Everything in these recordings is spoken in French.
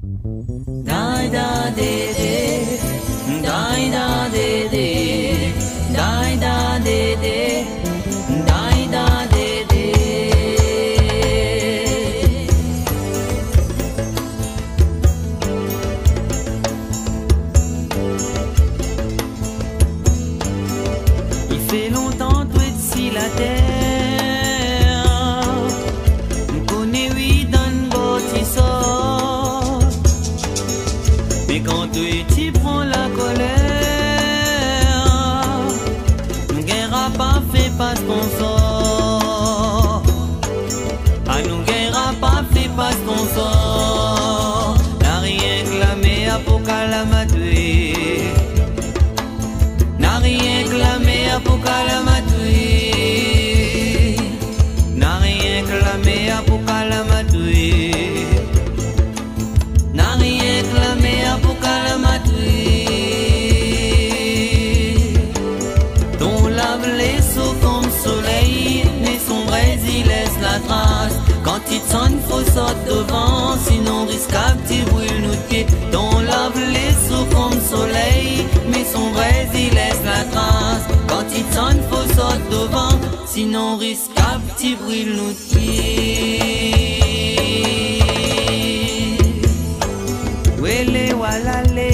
Die da de de, die da de de, die da de de, die da de de. Il fait longtemps toi si la terre nous connaît oui dans le bâtisseur. Mais quand tu prends la colère, nous guerra pas fait pas qu'on sort. Ah nous guerra pas fait pas qu'on sort. N'a rien clamé à pour calamatoué. N'a rien clamé à pour calamatoué. N'a rien clamé à pour calamatoué. N'a rien clamé à pour calamatoué. Ton lave les seaux comme soleil, mais son braise il laisse la trace. Quand il sonne faut sortir devant, sinon risque à petit brûle nous de pied. Ton lave les seaux comme soleil, mais son braise il laisse la trace. Quand il sonne faut sortir devant, sinon risque à petit brûle nous de pied. Wele walale.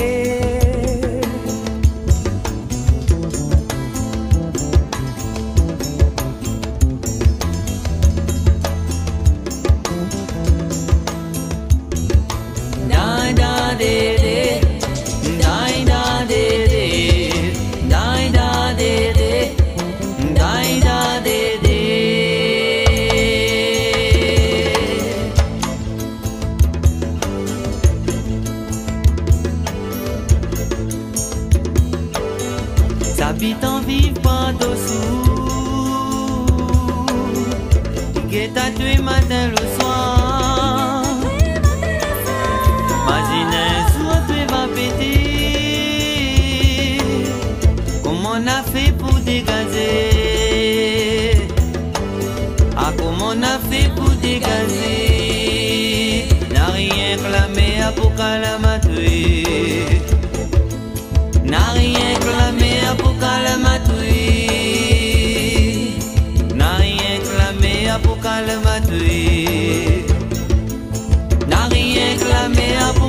Da da de de, da da de de, da da de de, da da de de. S'habitant vivent pas dessous, qui tué matin le soir. Imagine soit tu vas péter. Comment on a fait pour dégager? Ah comment on a fait pour dégager? N'a rien clamé à pour calamatoué. N'a rien clamé à pour calamatoué. N'a rien clamé à pour calamatoué. N'a rien clamé à pour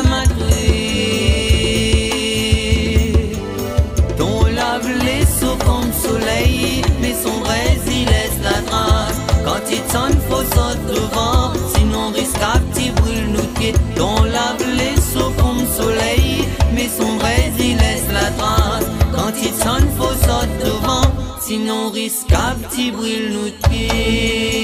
calamatoué. Ton lave les seaux comme soleil, mais son braise il laisse la trace. Quand il sonne faut sortir devant, sinon risque à petit brûle nous de pied. Ton lave les seaux comme soleil, mais son braise il laisse la trace. Quand il sonne faut sortir devant, sinon risque à petit brûle nous de pied.